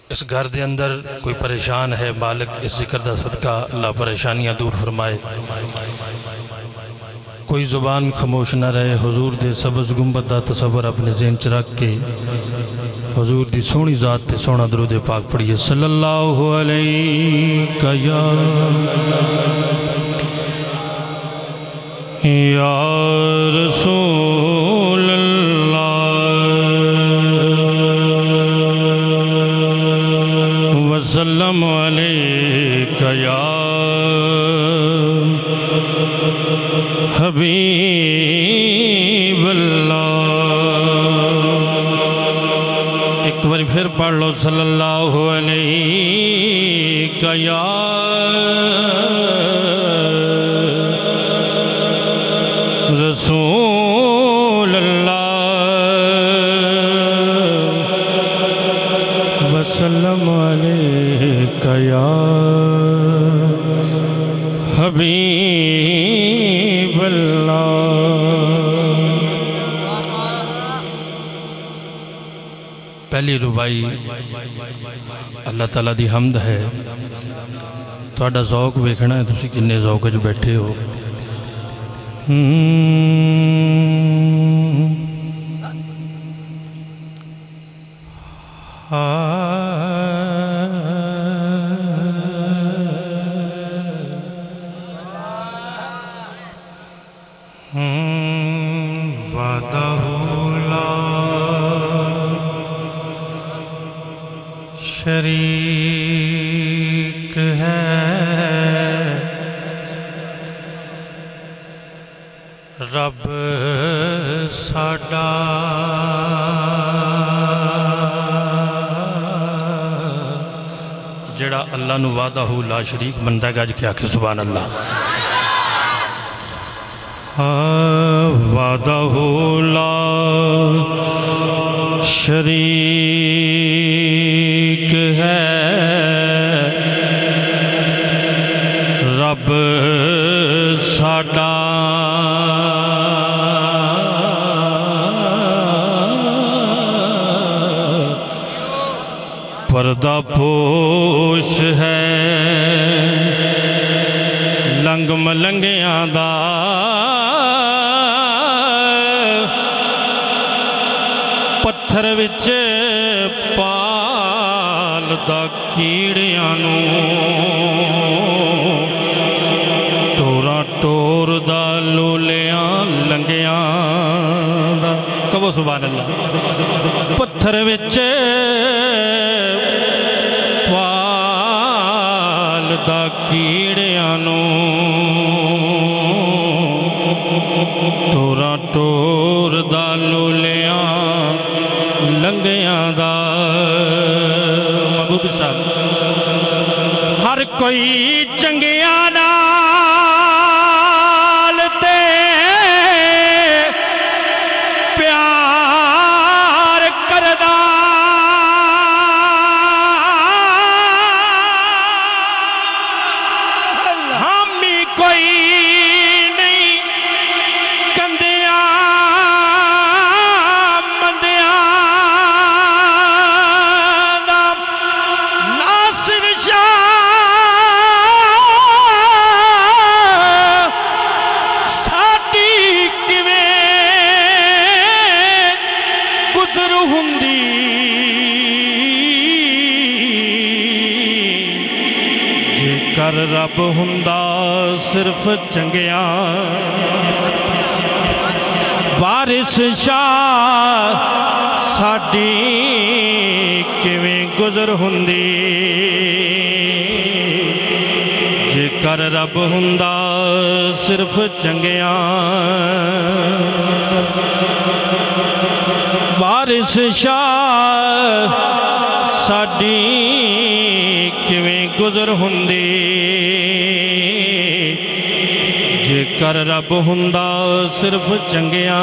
اس گھر دے اندر کوئی پریشان ہے، مالک اس ذکر دا صدقہ اللہ پریشانیاں دور فرمائے۔ کوئی زبان خاموش نہ رہے، حضور دے سبز گنبد دا تصور اپنے ذہن چ رکھ کے حضور دی سونی ذات تے سونا درود پاک پڑھیے۔ صلی اللہ علیہ یا رسول وسلم علیک یا حبیب اللہ۔ ایک بار پھر پڑھ لو، صلی اللہ علیہ یا رسول اللہ وسلم علیک یا حبیب اللہ۔ پہلی ربائی اللہ تعالیٰ دی حمد ہے۔ تھوڑا ذوق ویکھنا ہے، تسی کنے ذوق جو بیٹھے ہو۔ وعدہ لا شریک ہے، رب ساڈا جڑا اللہ نو وعدہ لا شریک بندہ گج کے آکھے سبحان اللہ۔ وعدہ لا شریک ہے، رب ساڈا پردہ پوش ہے، لنگ ملنگیاں دا پتھر وچ پال دا کیڑیاں نو، ٹورا ٹور دا لولیاں لنگیاں دا، کہو سبحان اللہ۔ پتھر وچ پال دا کیڑیاں نو، ٹورا ٹور دا لولیاں لنگیاں دا۔ محبوب صاحب ہر کوئی چنگیاں نال تے پیار کردا، ہمی کوئی نہیں کندیاں مندیاں دا۔ ناصر شاہ ساڈی کیویں گزر ہوندی، جے کر رب ہوندا صرف چنگیاں، وارث شاہ ساڈی کیویں گزر ہوندی، جے کر رب ہوندا صرف چنگیاں، وارث شاہ ساڈی کیویں گزر ہوندی، جے کر رب ہوندا صرف چنگیاں۔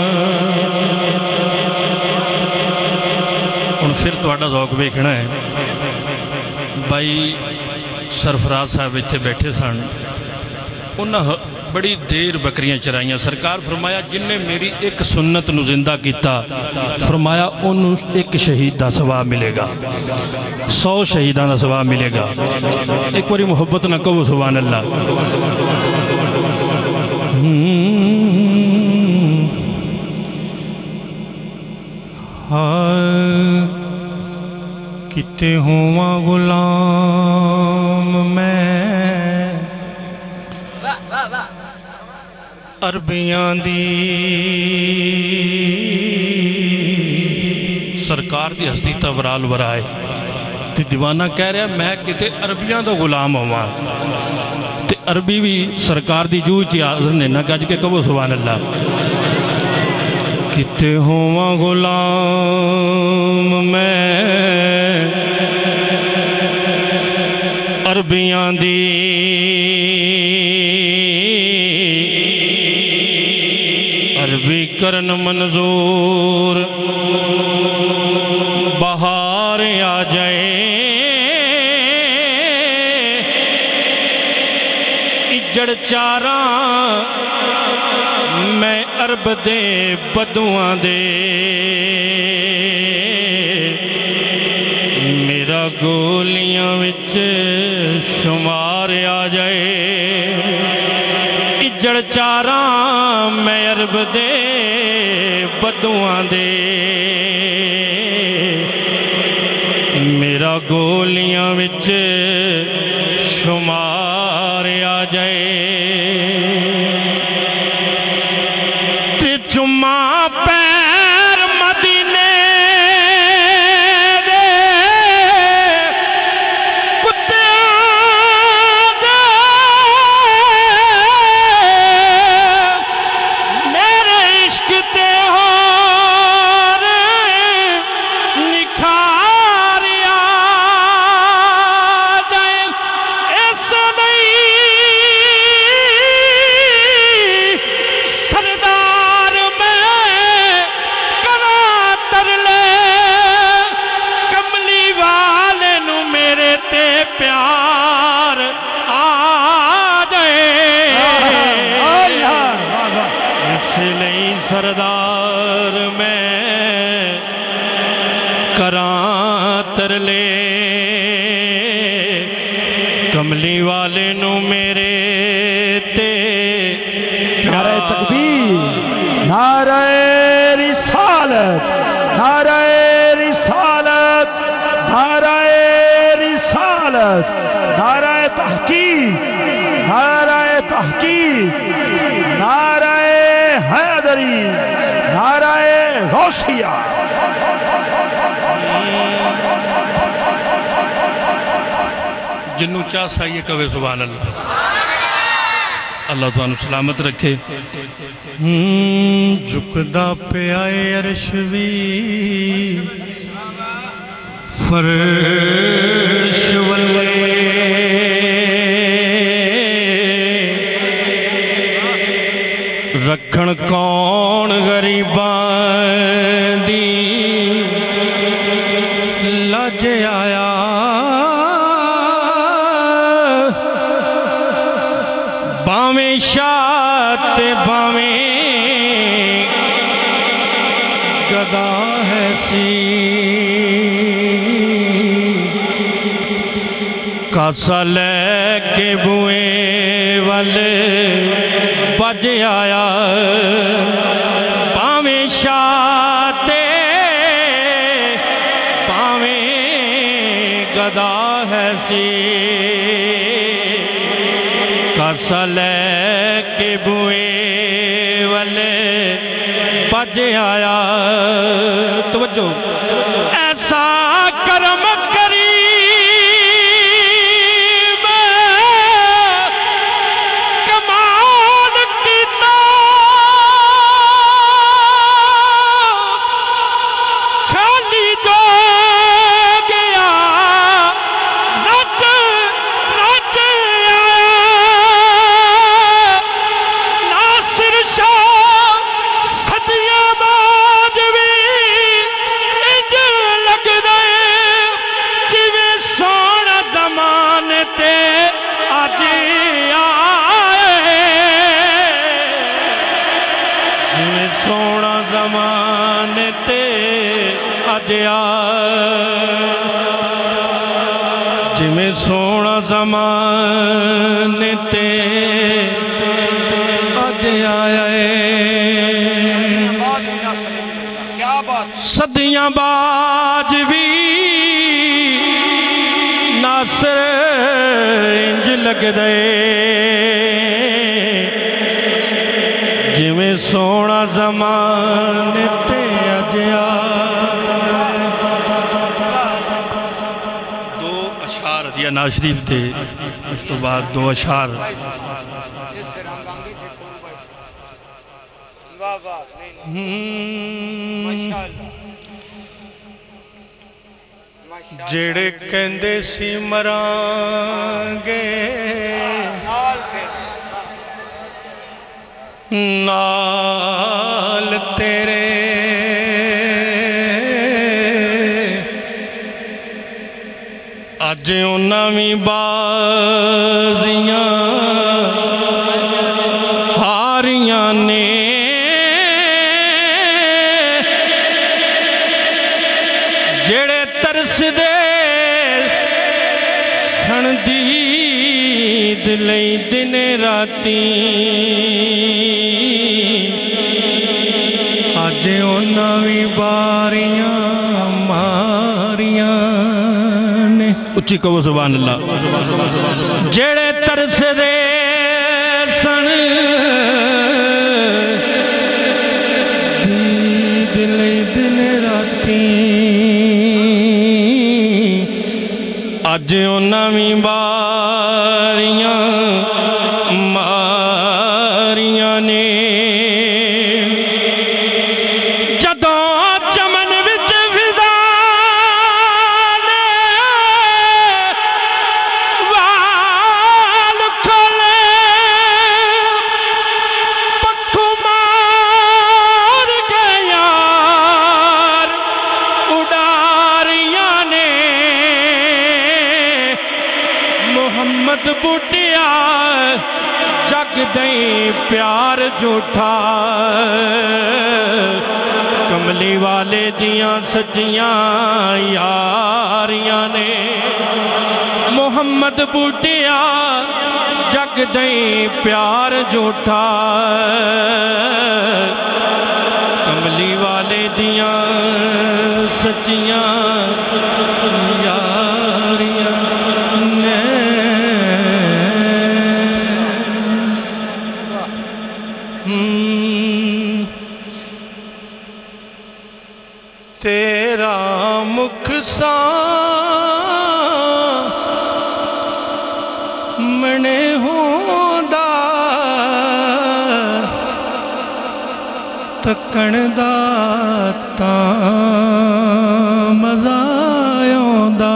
ہن پھر تہاڈا ذوق ویکھنا ہے۔ بھائی سرفراز صاحب اتنے بیٹھے سن، انہاں بڑی دیر بکریاں چرائیاں. سرکار فرمایا جن نے میری ایک سنت نو زندہ کیتا فرمایا انہوں ایک شہید دا ثواب ملے گا, 100 شہیدان دا ثواب ملے گا. ایک باری محبت نہ کہو سبحان اللہ. کتے ہوا غلام میں عربیاں دی سرکار دی ہستی تورال ورائے تے دیوانہ کہہ رہا میں کتے عربیاں دا غلام ہوا تے عربی بھی سرکار دی جو چی آذر نے نہ کہا کہ کہو سبحان اللہ. کتے ہوا غلام میں عربیاں دی عربی کرن منظور بہار آ جائے اجڑ چاراں میں عرب دے بدواں دے میرا گولیاں وچ شمار آ جائے اجڑ چاراں میں عرب دے بدواں دے میرا گولیاں وچ شمار آ جائے. تے چما پیر مدینے دے کتیاں دے میرے عشق تے ہور نکھار آ جائے. اس لئی سردار میں کراں ترلے کملی والے نو میرے تے پیار آ جائے. اس لئی سردار میں کراں ترلے کملی والے نو میرے تے نعرہ تکبیر, نعرہ رسالت, نعرہ رسالت, نعرہ رسالت, نعرہ تحقیق, نعرہ تحقیق, نعرہ حیدری, نعرہ غوثیہ. جنوں چاہ سائیے کہوے سبحان اللہ. اللہ تعالیٰ سلامت رکھے. جھکدا پہ آئے عرش بھی فرش والے رکھن کون غریباں دی لج آیا باویں شاہ تے باویں گدا ہے سی کاسا لے کے بوئے والے بج آیا باویں شاہ تے باویں گدا ہے سی کاسا لے کے بوئے والے بج آیا. توجہ ایسا کرم کریم کمال کیتا خالی جو گیا رج رج آیا ناصر شاہ صدیہ بعد بھی زمانے تے اج آیا صدیاں بعد بھی ناصر انج لگ دے جویں سونا زمانے تے اج آیا دو اشعار دیا ناز شریف دے اس تو بعد دو اشعار جڑے کہندے سی مرانگے نال تیرے اج انہاں وی بازیاں ہاریاں نے جڑے ترس دے سن دید لئی دن راتی اج انہاں وی باریاں ماریاں نے اچھی کہو سبحان اللہ جڑے ترس دے سن دید لئی دن راتی اج انہاں وی باریاں ماریاں نے جدوں چمن وچ فضا نے وال کھولے پکھو مار کے یار اڈاریاں نے محمد بوٹیا جگ دیں پیار جھوٹا کملی والے دیاں سچیاں یاریاں نے محمد بوٹیا جگ دیں پیار جھوٹا کملی والے دیاں سچیاں یاریاں نے تیرا مکھ سامنے ہوندا تکن دا تاں مزہ آوندا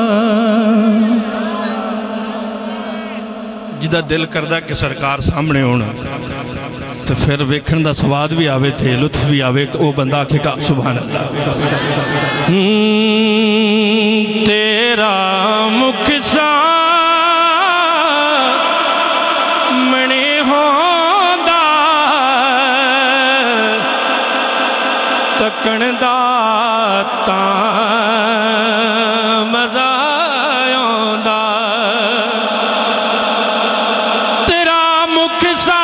جدا دل کردہ کہ سرکار سامنے ہونا تو پھر ویکھن دا سواد بھی آوے تھے لطف بھی آوے او بندہ آکھے گا سبحان اللہ تیرا مکھ سامنے ہوندا تکن دا تاں مزہ آوندا تیرا مکھ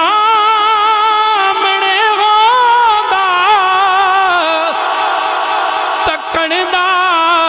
سامنے ہوندا تکن دا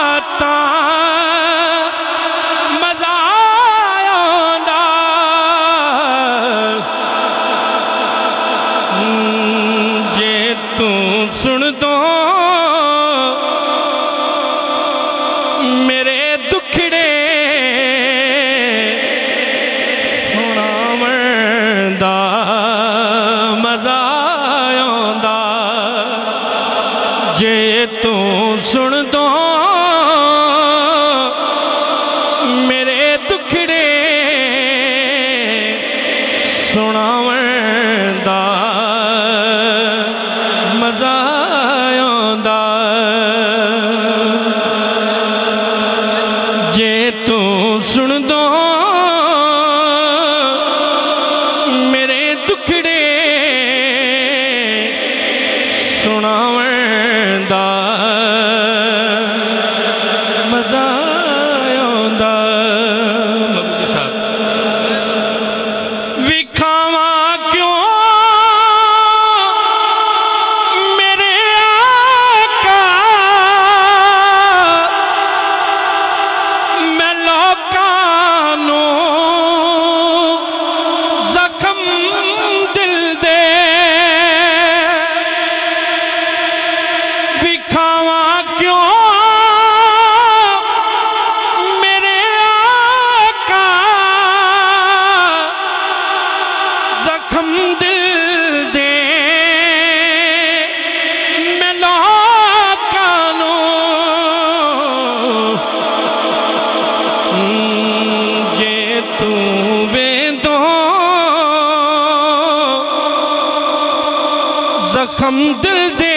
زخم دل دے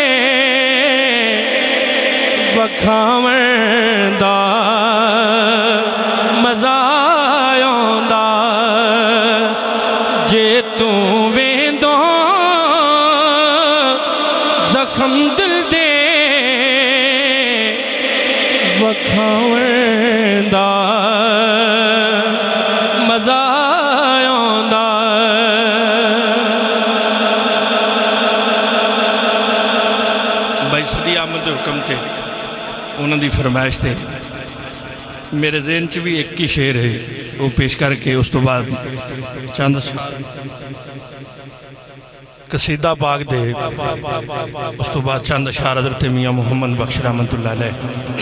وکھاون دا مزہ آوندا جے تو ویندو زخم دل دے وکھاون دا مزہ آوندا بھائی صدی احمد دے حکم تے انہوں دی فرمائش تے میرے ذہن چ بھی ایک ہی شعر ہے وہ پیش کر کے اس تو بعد چند قصیدہ پاک دے اس تو بعد چند اشعار حضرت میاں محمد بخش رحمت اللہ علیہ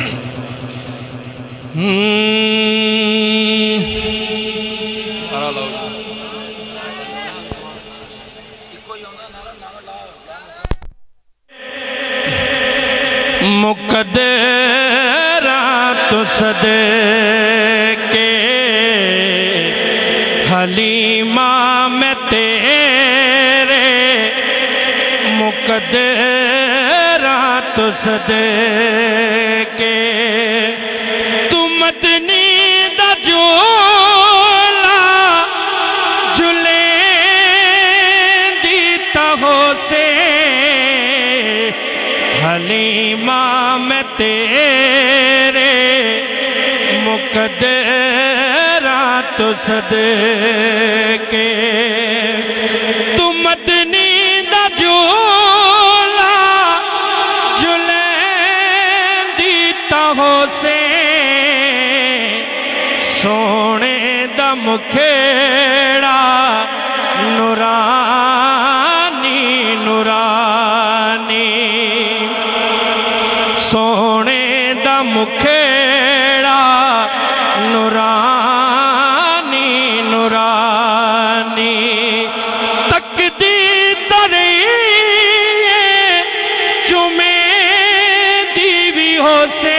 مقدرات صدقے حلیمہ میں تیرے مقدرات صدقے تو مدنی دا جولا جلیں دیتا ہو سے حلیمہ میں تیرے مقدرات صدقے تو مدنی دا جولا جلیں دیتا ہو سے سونے دا مکھیڑا نورانی نورانی سونے دا مکھیڑا نورانی نورانی تک دی تریے چمیں دیوی ہو سے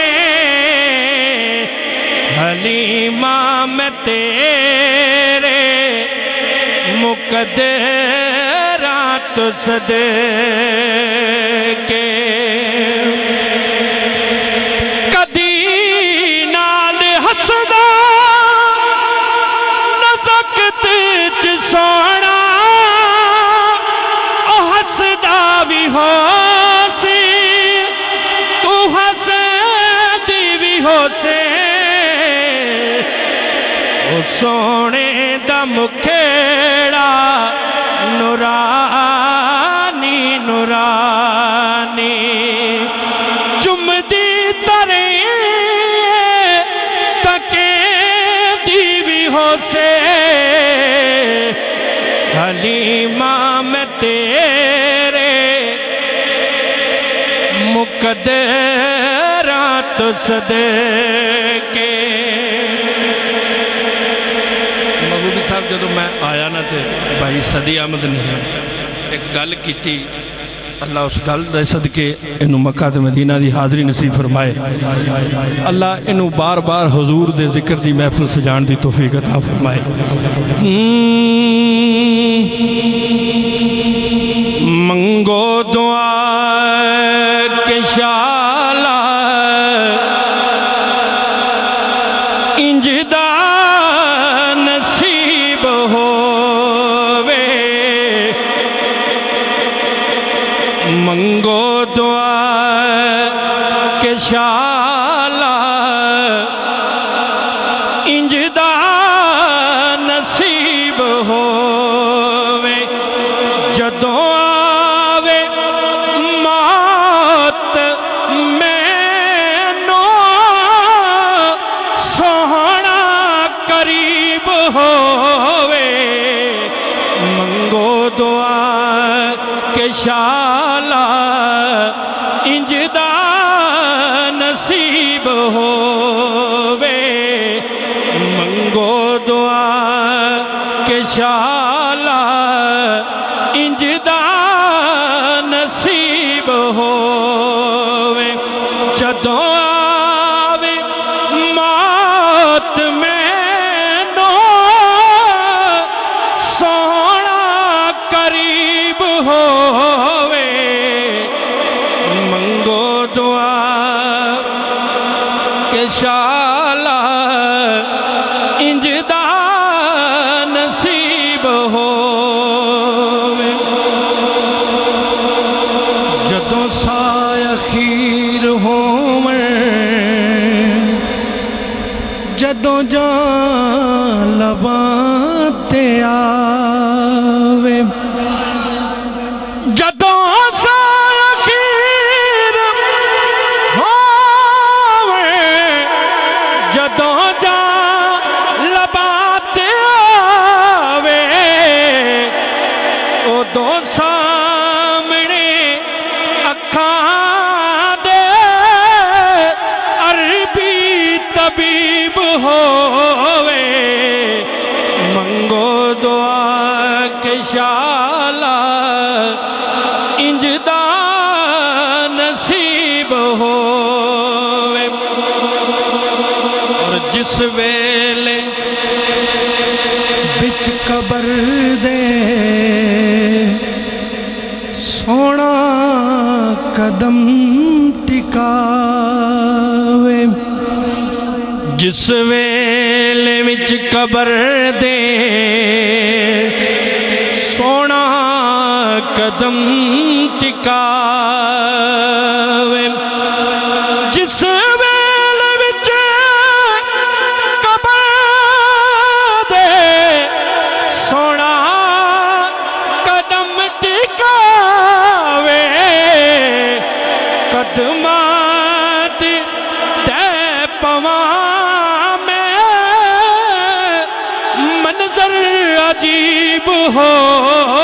حلیمہ میں تیرے مقدرات صدقے سونا او حسدہ بھی ہو سی تو حسدی بھی ہو سے او سونے دا مکھیڑا نورانی نورانی چم دی ترے تکے دی بھی ہو سے حلیمہ میں تیرے مقدرات صدقے مغلوبی صاحب جدو میں آیا نا تے بھائی صدی احمد نے ایک گل کی تھی اللہ اس گل دے صدقے انہوں مکہ دے مدینہ دی حاضری نصیب فرمائے اللہ انہوں بار بار حضور دے ذکر دی محفل سجان دی توفیق عطا فرمائے منگو دعا کے شالا انجدہ نصیب ہووے منگو دعا کے شالا انجدہ نصیب ہووے جدوں آوے موت مینوں سوہنا قریب ہووے منگو دعا کے شالا انجدہ نصیب ہووے منگو دعا کے شالا انجدہ نصیب ہووے جدوں آوے موت مینوں سونا قریب ہووے کے شالا انجدہ نصیب ہووے جدوں سایہ خیر ہووے جدوں جان لباں تے آوے جدوں سایہ خیر ہووے جدوں جان لباں تے آوے ادوں سامنے اکھاں دے عربی طبیب ہووے منگو دعا کے شالا انجدہ نصیب ہووے اور جس ویلے وچ قبر دے سونا قدم ٹکاوے جس ویلے وچ قبر دے سونا قدم ٹکاوے جس ویلے وچ قبر دے سونا قدم ٹکاوے قدمات تے پواں میں منظر عجیب ہو